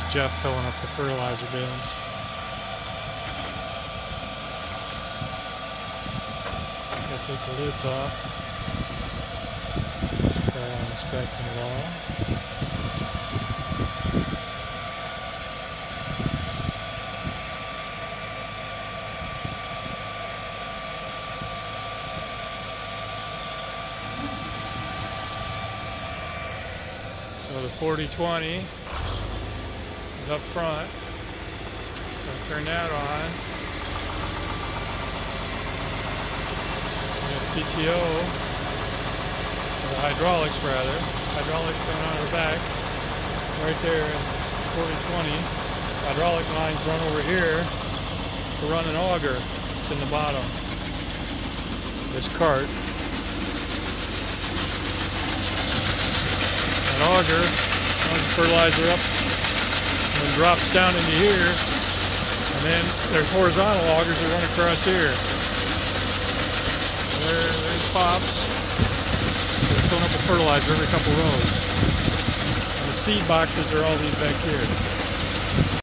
Jeff filling up the fertilizer bins. Gotta take the lids off. It's all on spec and law. So the 40-20 is up front. I'll turn that on. We got PTO, or hydraulics rather. Hydraulics coming out of the back. Right there, 40-20. Hydraulic lines run over here to run an auger. It's in the bottom. This cart. An auger runs the fertilizer up and then drops down into here, and then there's horizontal augers that run across here. There's pops. They're filling up with fertilizer every couple rows. And the seed boxes are all these back here.